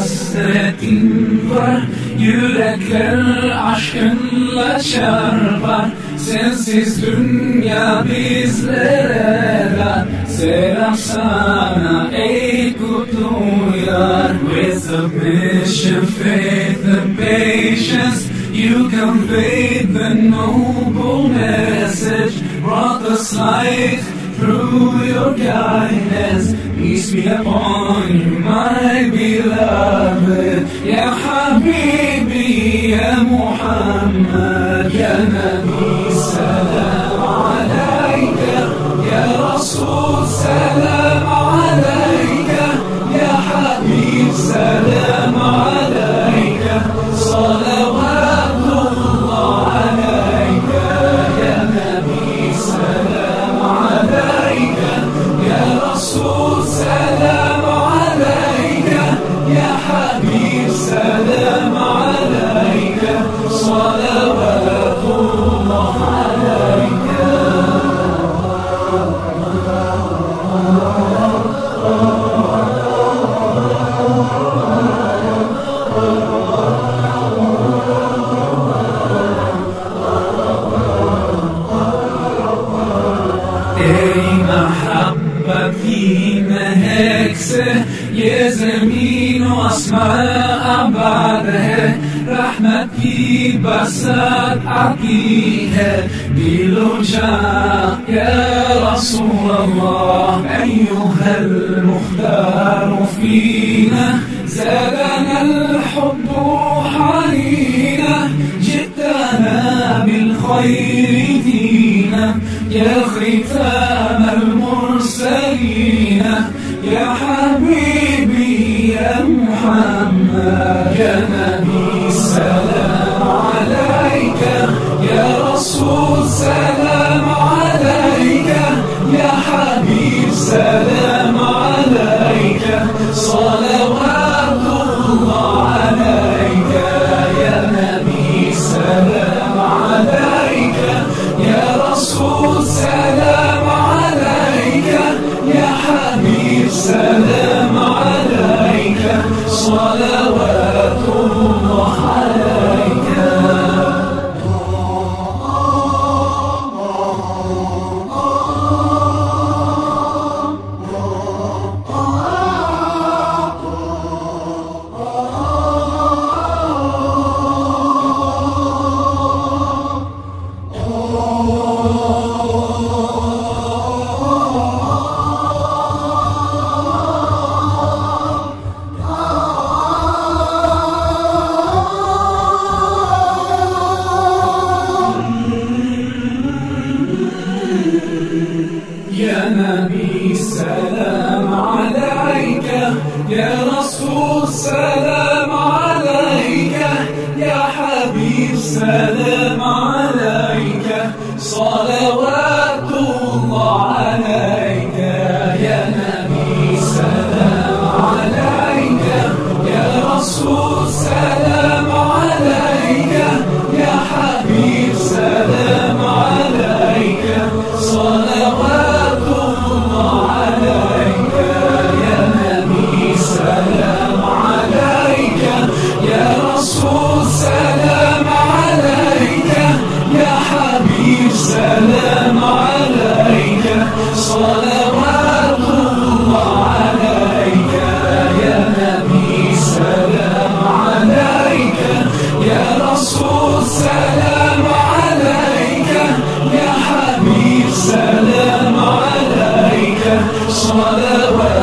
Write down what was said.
hasretin var, yürekler aşkınla çarpar. Sensiz dünya bizlere dar. Selam sana ey kutlu yar. With submission, faith and patience, you conveyed the noble message, brought us light through your guidance. Peace be upon you, my beloved. Ya Habibi, Ya Muhammad, Ya Nabi, salam alayka. Ya Rasul, salam alayka. Ya Habib, salam alayka. Salawatullah alayka. Ya Nabi, salam alayka. Ya Rasul, salam alayka. Ya Habib, salam alayka. Salawatullah alayka. तेरी महब्बत की महक से ये ज़मीन और आसमां आबाद है। रहमत की बरसात आती है दिलो जाँ। या रसूल अल्लाह अय्युहल मुख्तार फीना, ज़ादना الحب حنينا, جئتنا بالخير دينا. يا ختام المرسلين، يا حبيبي يا محمد. يا نبي سلام عليك، يا رسول سلام عليك. يا حبيب سلام عليك. صلوات الله عليك. يا نبي سلام عليك. يا رسول سلام عليك. يا حبيب سلام عليك. صلوات الله عليك. يا نبي سلام عليك. يا رسول سلام عليك. يا حبيب سلام عليك. صلوات الله عليك. يا نبي سلام عليك. يا رسول سلام عليك. يا حبيب سلام عليك. صلوات الله عليك. يا نبي سلام عليك. يا رسول سلام عليك. يا حبيب سلام عليك. صلوات الله عليك. يا نبي سلام عليك. يا رسول سلام عليك. يا حبيب سلام عليك. صلوات